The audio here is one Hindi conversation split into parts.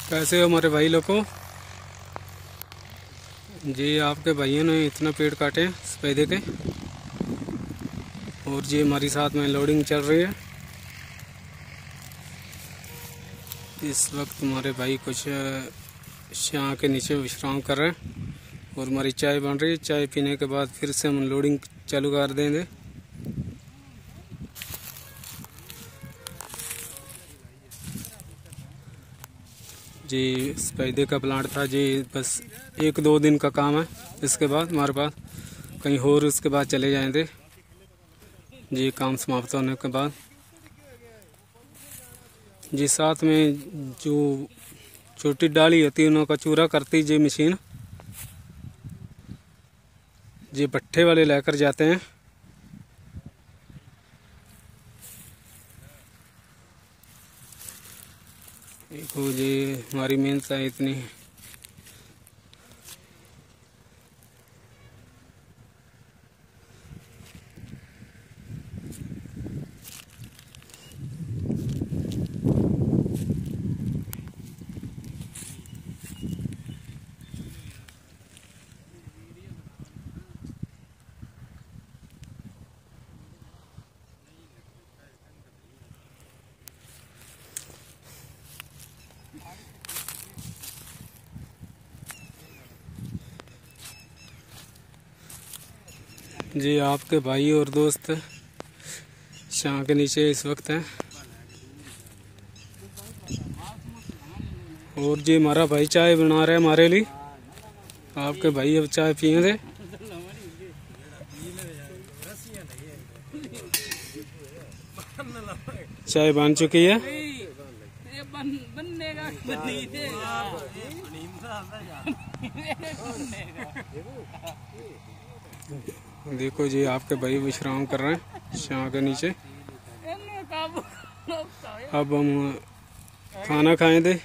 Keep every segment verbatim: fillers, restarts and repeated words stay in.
कैसे हो हमारे भाई लोगों जी। आपके भाइयों ने इतना पेड़ काटे हैं सफेदे के, और जी हमारी साथ में लोडिंग चल रही है। इस वक्त हमारे भाई कुछ यहाँ के नीचे विश्राम कर रहे हैं और हमारी चाय बन रही है। चाय पीने के बाद फिर से हम लोडिंग चालू कर देंगे। जी सफेदे का प्लांट था जी, बस एक दो दिन का काम है। इसके बाद हमारे पास कहीं और उसके बाद चले जाएंगे जी, काम समाप्त होने के बाद। जी साथ में जो छोटी डाली होती है उनका चूरा करती जी मशीन जी, भट्ठे वाले लेकर जाते हैं। देखो जी हमारी मेहनत है इतनी। जी आपके भाई और दोस्त शाह के नीचे इस वक्त हैं, और जी हमारा भाई चाय बना रहे हैं हमारे लिए। आपके भाई अब चाय पिएंगे। चाय बन चुकी है। देखो जी आपके भाई विश्राम कर रहे हैं शाह के नीचे। अब हम खाना खाएं थे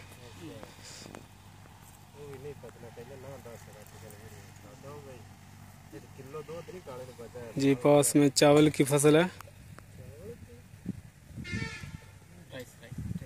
जी। पास में चावल की फसल है।